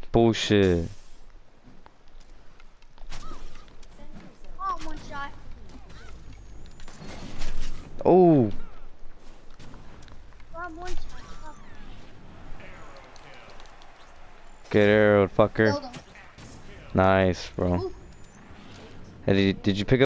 Bullshit. Oh, one shot. Oh, One shot. Oh, get arrowed, fucker. killed him. Nice, bro. Ooh. Hey, did you pick up